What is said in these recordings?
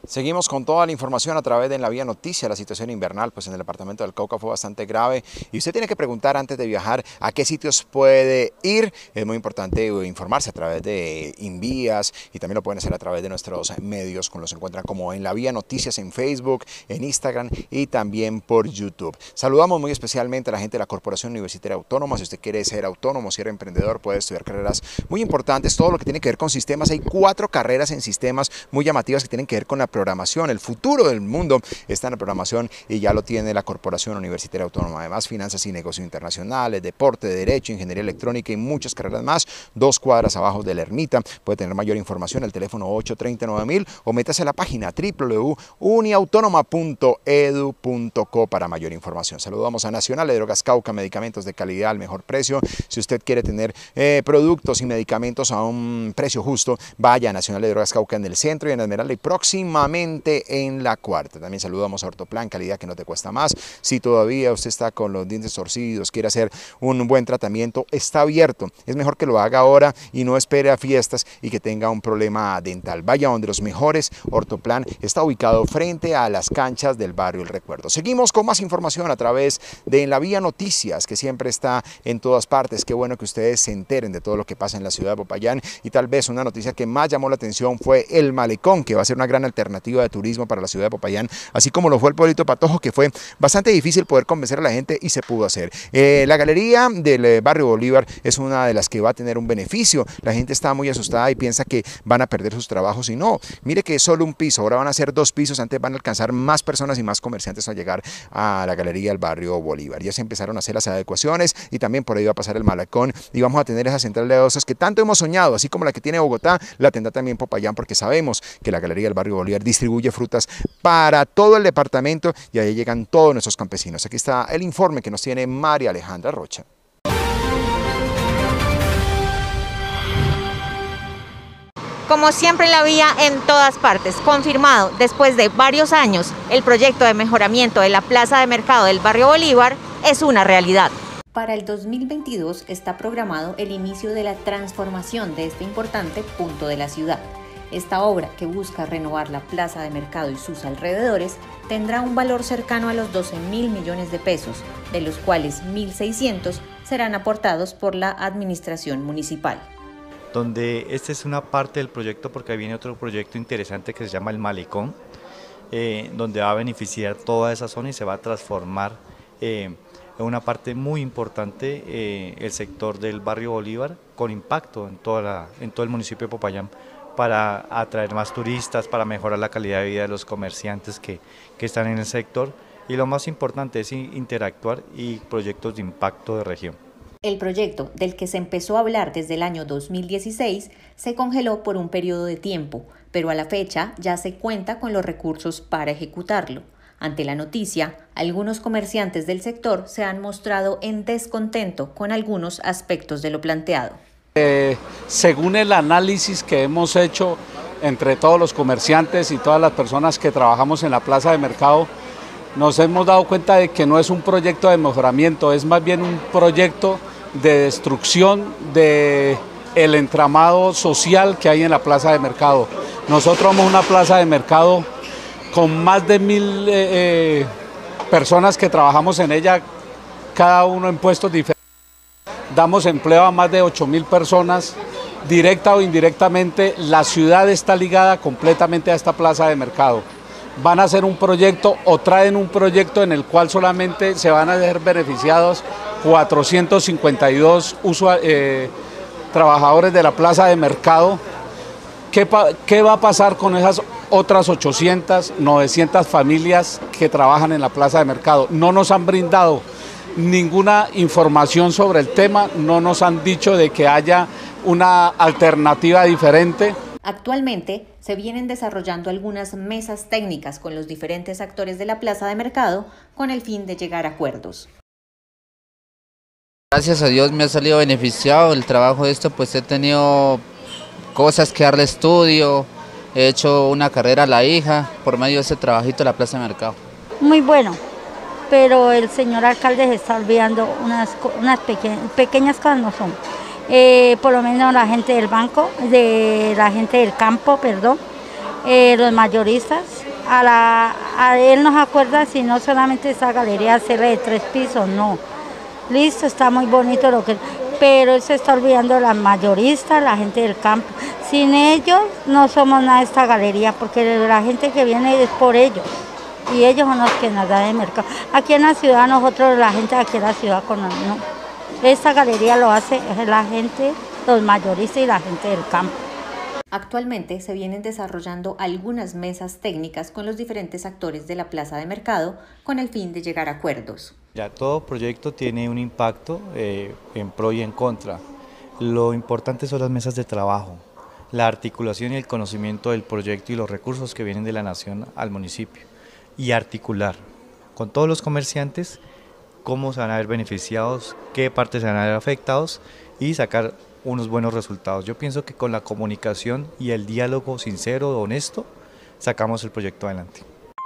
Seguimos con toda la información a través de En la Vía Noticia. La situación invernal pues en el departamento del Cauca fue bastante grave y usted tiene que preguntar antes de viajar a qué sitios puede ir. Es muy importante informarse a través de Invías y también lo pueden hacer a través de nuestros medios, con los encuentran como En la Vía Noticias en Facebook, en Instagram y también por YouTube. Saludamos muy especialmente a la gente de la Corporación Universitaria Autónoma. Si usted quiere ser autónomo, si eres emprendedor, puede estudiar carreras muy importantes, todo lo que tiene que ver con sistemas. Hay 4 carreras en sistemas muy llamativas que tienen que ver con la programación. El futuro del mundo está en la programación y ya lo tiene la Corporación Universitaria Autónoma. Además, finanzas y negocios internacionales, deporte, derecho, ingeniería electrónica y muchas carreras más. 2 cuadras abajo de la Ermita. Puede tener mayor información al teléfono 830-9000 o métase a la página www.uniautonoma.edu.co para mayor información. Saludamos a Nacional de Drogas Cauca, medicamentos de calidad al mejor precio. Si usted quiere tener productos y medicamentos a un precio justo, vaya a Nacional de Drogas Cauca en el centro y en Esmeralda y próximamente en la Cuarta. También saludamos a Ortoplan, calidad que no te cuesta más. Si todavía usted está con los dientes torcidos, quiere hacer un buen tratamiento, está abierto. Es mejor que lo haga ahora y no espere a fiestas y que tenga un problema dental. Vaya donde los mejores. Ortoplan está ubicado frente a las canchas del barrio El Recuerdo. Seguimos con más información a través de En la Vía Noticias, que siempre está en todas partes. Qué bueno que ustedes se enteren de todo lo que pasa en la ciudad de Popayán, y tal vez una noticia que más llamó la atención fue el malecón, que va a ser una gran alternativa de turismo para la ciudad de Popayán, así como lo fue el Pueblito Patojo, que fue bastante difícil poder convencer a la gente y se pudo hacer. La galería del barrio Bolívar es una de las que va a tener un beneficio. La gente está muy asustada y piensa que van a perder sus trabajos y no. Mire que es solo un piso, ahora van a ser 2 pisos, antes van a alcanzar más personas y más comerciantes a llegar a la galería del barrio Bolívar. Ya se empezaron a hacer las adecuaciones y también por ahí va a pasar el malecón y vamos a tener esa central de autos que tanto hemos soñado, así como la que tiene Bogotá, la tendrá también Popayán, porque sabemos que la galería del barrio Bolívar distribuye frutas para todo el departamento y ahí llegan todos nuestros campesinos. Aquí está el informe que nos tiene María Alejandra Rocha. Como siempre en la vía, en todas partes, confirmado después de varios años, el proyecto de mejoramiento de la plaza de mercado del barrio Bolívar es una realidad. Para el 2022 está programado el inicio de la transformación de este importante punto de la ciudad. Esta obra, que busca renovar la plaza de mercado y sus alrededores, tendrá un valor cercano a los 12.000 millones de pesos, de los cuales 1.600 serán aportados por la administración municipal. Donde esta es una parte del proyecto, porque viene otro proyecto interesante que se llama el Malecón, donde va a beneficiar toda esa zona y se va a transformar en una parte muy importante el sector del barrio Bolívar, con impacto en todo el municipio de Popayán, para atraer más turistas, para mejorar la calidad de vida de los comerciantes que están en el sector, y lo más importante es interactuar y proyectos de impacto de región. El proyecto, del que se empezó a hablar desde el año 2016, se congeló por un periodo de tiempo, pero a la fecha ya se cuenta con los recursos para ejecutarlo. Ante la noticia, algunos comerciantes del sector se han mostrado en descontento con algunos aspectos de lo planteado. Según el análisis que hemos hecho entre todos los comerciantes y todas las personas que trabajamos en la plaza de mercado, nos hemos dado cuenta de que no es un proyecto de mejoramiento, es más bien un proyecto de destrucción del entramado social que hay en la plaza de mercado. Nosotros somos una plaza de mercado con más de 1.000 personas que trabajamos en ella, cada uno en puestos diferentes. Damos empleo a más de 8.000 personas, directa o indirectamente. La ciudad está ligada completamente a esta plaza de mercado. Van a hacer un proyecto o traen un proyecto en el cual solamente se van a ver beneficiados 452 trabajadores de la plaza de mercado. ¿Qué va a pasar con esas otras 800, 900 familias que trabajan en la plaza de mercado? No nos han brindado ninguna información sobre el tema, no nos han dicho de que haya una alternativa diferente. Actualmente se vienen desarrollando algunas mesas técnicas con los diferentes actores de la plaza de mercado con el fin de llegar a acuerdos. Gracias a Dios me ha salido beneficiado el trabajo de esto, pues he tenido cosas que darle estudio, he hecho una carrera a la hija por medio de ese trabajito de la plaza de mercado. Muy bueno, pero el señor alcalde se está olvidando unas pequeñas cosas no son. Por lo menos la gente del banco, de la gente del campo, perdón, los mayoristas. A él nos acuerda si no solamente esa galería hacerla de 3 pisos, no. Listo, está muy bonito lo que... Pero él se está olvidando de las mayoristas, la gente del campo. Sin ellos no somos nada de esta galería, porque la gente que viene es por ellos. Y ellos son los que nos dan de mercado. Aquí en la ciudad, nosotros, la gente de aquí en la ciudad, no. Esta galería lo hace la gente, los mayoristas y la gente del campo. Actualmente se vienen desarrollando algunas mesas técnicas con los diferentes actores de la plaza de mercado con el fin de llegar a acuerdos. Ya todo proyecto tiene un impacto en pro y en contra. Lo importante son las mesas de trabajo, la articulación y el conocimiento del proyecto y los recursos que vienen de la nación al municipio, y articular con todos los comerciantes cómo se van a ver beneficiados, qué partes se van a ver afectados y sacar unos buenos resultados. Yo pienso que con la comunicación y el diálogo sincero, honesto, sacamos el proyecto adelante.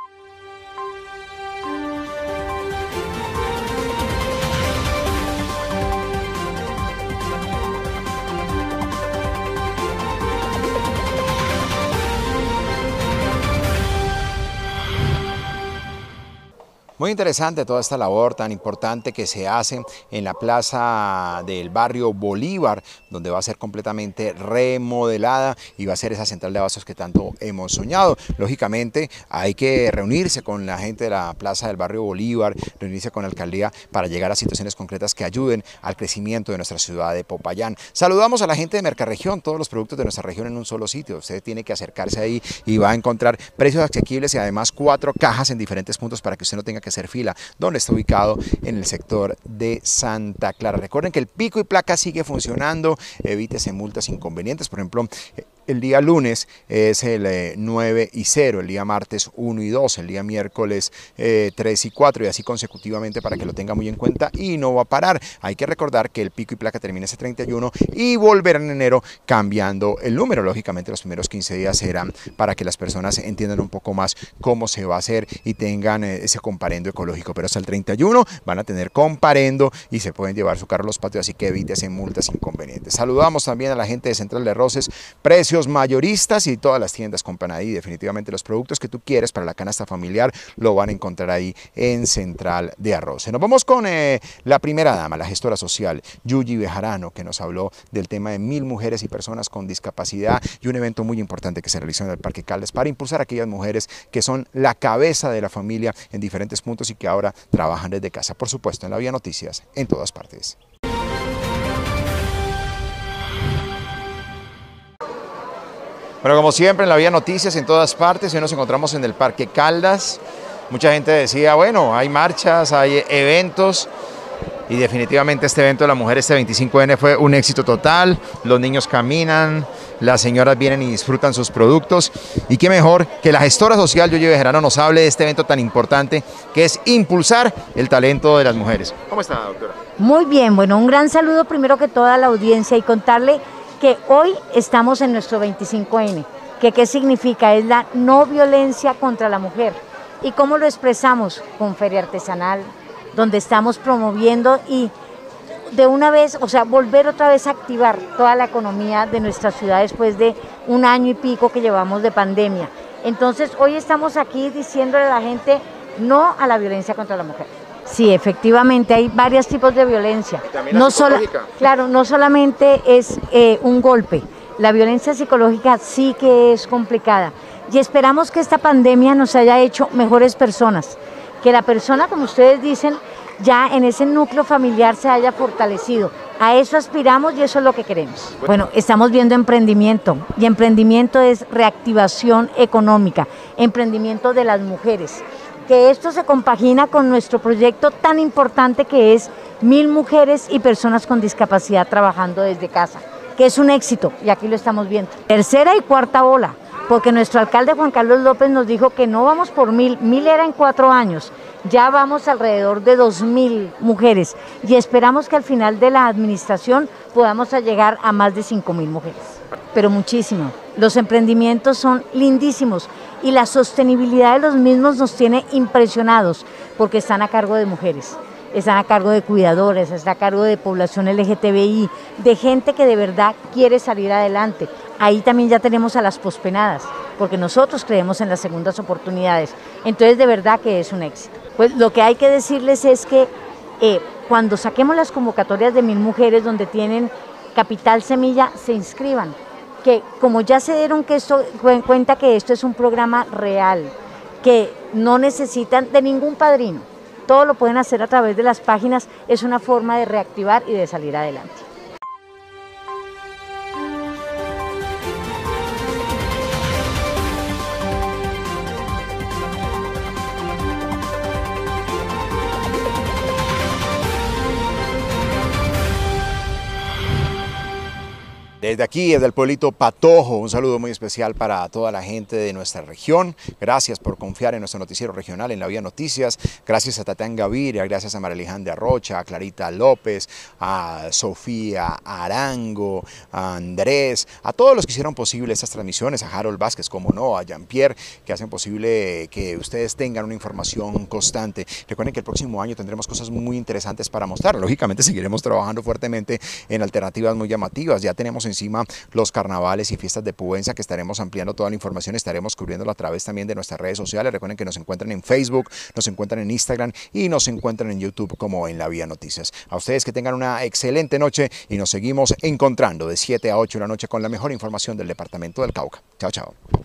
Muy interesante toda esta labor tan importante que se hace en la plaza del barrio Bolívar, donde va a ser completamente remodelada y va a ser esa central de abastos que tanto hemos soñado. Lógicamente hay que reunirse con la gente de la plaza del barrio Bolívar, reunirse con la alcaldía para llegar a situaciones concretas que ayuden al crecimiento de nuestra ciudad de Popayán. Saludamos a la gente de Mercarregión, todos los productos de nuestra región en un solo sitio. Usted tiene que acercarse ahí y va a encontrar precios asequibles y además 4 cajas en diferentes puntos para que usted no tenga que hacer fila, donde está ubicado en el sector de Santa Clara. Recuerden que el pico y placa sigue funcionando, evítese multas inconvenientes. Por ejemplo, el día lunes es el 9 y 0, el día martes 1 y 2, el día miércoles 3 y 4 y así consecutivamente para que lo tenga muy en cuenta y no va a parar. Hay que recordar que el pico y placa termina ese 31 y volverá en enero cambiando el número. Lógicamente los primeros 15 días serán para que las personas entiendan un poco más cómo se va a hacer y tengan ese comparendo ecológico, pero hasta el 31 van a tener comparendo y se pueden llevar su carro a los patios, así que evítese multas inconvenientes. Saludamos también a la gente de Central de Arroces, precios mayoristas y todas las tiendas compran ahí. Definitivamente los productos que tú quieres para la canasta familiar lo van a encontrar ahí en Central de Arroces. Nos vamos con la primera dama, la gestora social, Yuyi Bejarano, que nos habló del tema de 1000 mujeres y personas con discapacidad y un evento muy importante que se realizó en el Parque Caldas para impulsar a aquellas mujeres que son la cabeza de la familia en diferentes puntos y que ahora trabajan desde casa. Por supuesto, en La Vía Noticias, en todas partes. Bueno, como siempre en La Vía Noticias, en todas partes, hoy nos encontramos en el Parque Caldas. Mucha gente decía, bueno, hay marchas, hay eventos y definitivamente este evento de la mujer, este 25N fue un éxito total. Los niños caminan, las señoras vienen y disfrutan sus productos y qué mejor que la gestora social Yuyi Bejarano nos hable de este evento tan importante que es impulsar el talento de las mujeres. ¿Cómo está, doctora? Muy bien, bueno, un gran saludo primero que toda la audiencia y contarle que hoy estamos en nuestro 25N, que qué significa, es la no violencia contra la mujer. ¿Y cómo lo expresamos? Con feria artesanal, donde estamos promoviendo y de una vez, o sea, volver otra vez a activar toda la economía de nuestra ciudad después de un año y pico que llevamos de pandemia. Entonces, hoy estamos aquí diciéndole a la gente no a la violencia contra la mujer. Sí, efectivamente, hay varios tipos de violencia. No claro, no solamente es un golpe. La violencia psicológica sí que es complicada. Y esperamos que esta pandemia nos haya hecho mejores personas. Que la persona, como ustedes dicen, ya en ese núcleo familiar se haya fortalecido. A eso aspiramos y eso es lo que queremos. Bueno, estamos viendo emprendimiento y emprendimiento es reactivación económica, emprendimiento de las mujeres. Que esto se compagina con nuestro proyecto tan importante que es 1000 mujeres y personas con discapacidad trabajando desde casa, que es un éxito y aquí lo estamos viendo. Tercera y cuarta ola, porque nuestro alcalde Juan Carlos López nos dijo que no vamos por 1000, 1000 era en 4 años, ya vamos alrededor de 2000 mujeres y esperamos que al final de la administración podamos llegar a más de 5000 mujeres, pero muchísimo. Los emprendimientos son lindísimos y la sostenibilidad de los mismos nos tiene impresionados porque están a cargo de mujeres. están a cargo de cuidadores, están a cargo de población LGTBI, de gente que de verdad quiere salir adelante. Ahí también ya tenemos a las pospenadas, porque nosotros creemos en las segundas oportunidades. Entonces, de verdad que es un éxito. Pues lo que hay que decirles es que cuando saquemos las convocatorias de 1000 mujeres donde tienen Capital Semilla, se inscriban. Que como ya se dieron cuenta que esto es un programa real, que no necesitan de ningún padrino, todo lo pueden hacer a través de las páginas, es una forma de reactivar y de salir adelante. Desde aquí, desde el pueblito Patojo, un saludo muy especial para toda la gente de nuestra región. Gracias por confiar en nuestro noticiero regional en La Vía Noticias. Gracias a Tatiana Gaviria, gracias a María Alejandra Rocha, a Clarita López, a Sofía Arango, a Andrés, a todos los que hicieron posible estas transmisiones, a Harold Vázquez, como no, a Jean-Pierre, que hacen posible que ustedes tengan una información constante. Recuerden que el próximo año tendremos cosas muy interesantes para mostrar. Lógicamente seguiremos trabajando fuertemente en alternativas muy llamativas. Ya tenemos encima los carnavales y fiestas de Pubenza, que estaremos ampliando toda la información, estaremos cubriéndolo a través también de nuestras redes sociales. Recuerden que nos encuentran en Facebook, nos encuentran en Instagram y nos encuentran en YouTube como en La Vía Noticias. A ustedes que tengan una excelente noche y nos seguimos encontrando de 7 a 8 de la noche con la mejor información del departamento del Cauca. Chao, chao.